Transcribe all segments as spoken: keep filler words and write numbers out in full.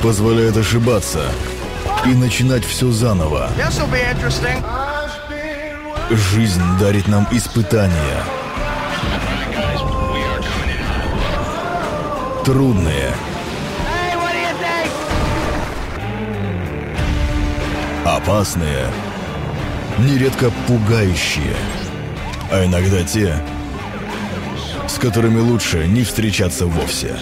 позволяет ошибаться и начинать все заново. Жизнь дарит нам испытания. Трудные. Опасные. Нередко пугающие. А иногда те, с которыми лучше не встречаться вовсе.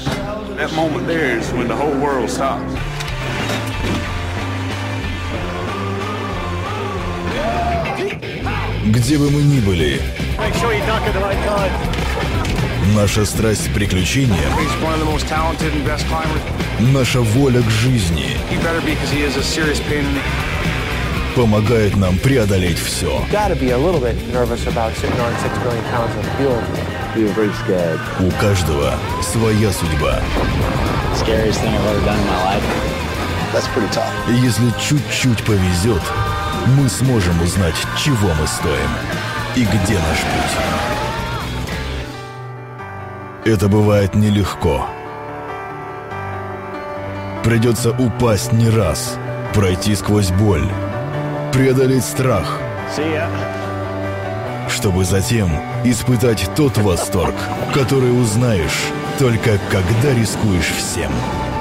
Где бы мы ни были, наша страсть к приключениям, наша воля к жизни помогает нам преодолеть все. У каждого своя судьба. И если чуть-чуть повезет, мы сможем узнать, чего мы стоим и где наш путь. Это бывает нелегко. Придется упасть не раз, пройти сквозь боль, преодолеть страх, чтобы затем испытать тот восторг, который узнаешь только когда рискуешь всем.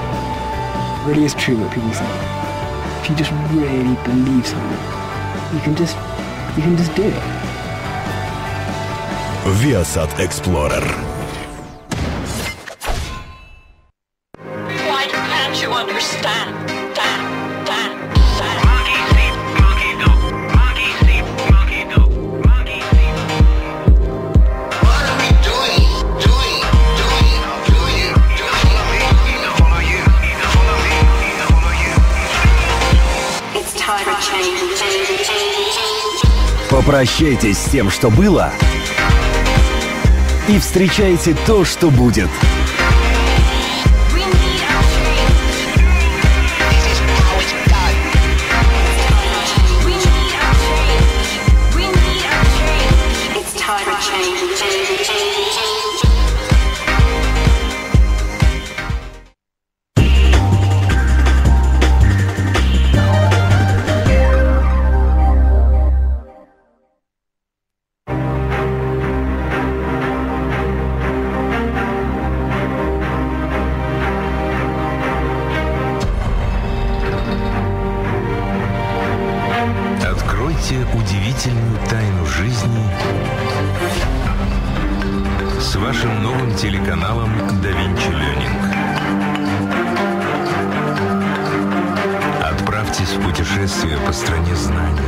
If you just really believe something, you can just, you can just do it. Viasat Explorer. Why can't you understand? Попрощайтесь с тем, что было, и встречайте то, что будет. Удивительную тайну жизни с вашим новым телеканалом Da Vinci Learning. Отправьтесь в путешествие по стране знаний.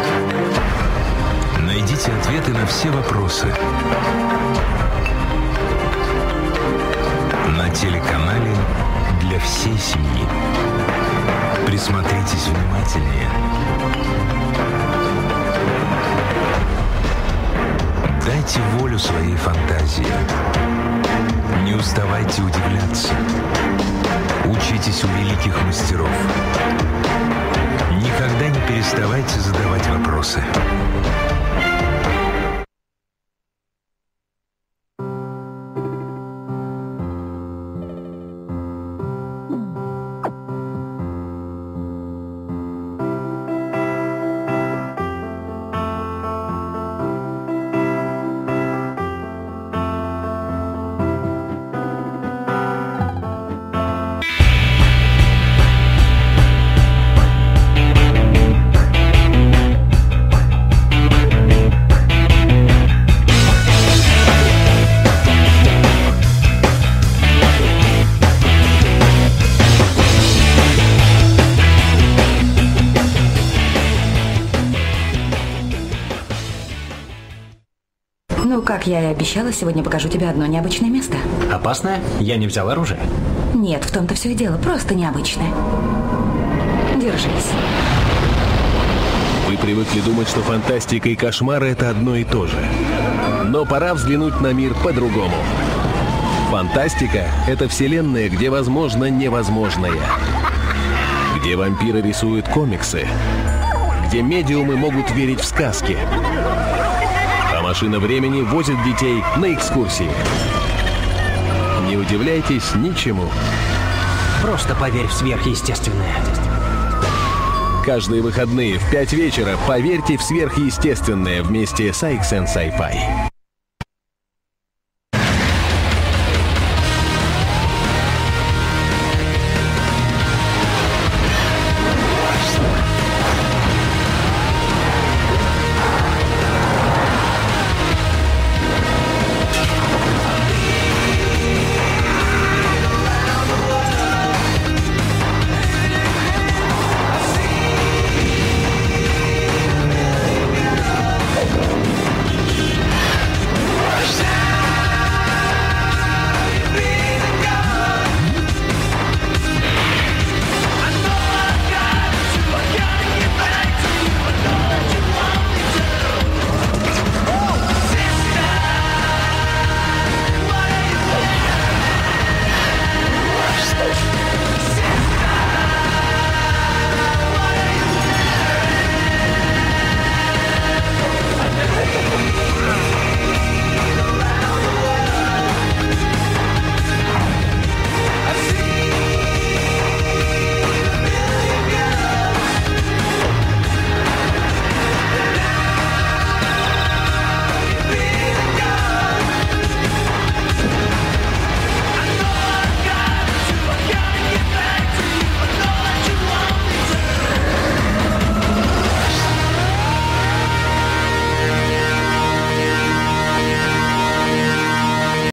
Найдите ответы на все вопросы на телеканале для всей семьи. Присмотритесь внимательнее. Дайте волю своей фантазии. Не уставайте удивляться. Учитесь у великих мастеров. Никогда не переставайте задавать вопросы. Ну, как я и обещала, сегодня покажу тебе одно необычное место. Опасное? Я не взял оружие. Нет, в том-то все и дело, просто необычное. Держись. Вы привыкли думать, что фантастика и кошмары — это одно и то же. Но пора взглянуть на мир по-другому. Фантастика — это вселенная, где возможно невозможное. Где вампиры рисуют комиксы. Где медиумы могут верить в сказки. А машина времени возит детей на экскурсии. Не удивляйтесь ничему. Просто поверь в сверхъестественное. Каждые выходные в пять вечера поверьте в сверхъестественное вместе с ай икс эн Sci-Fi.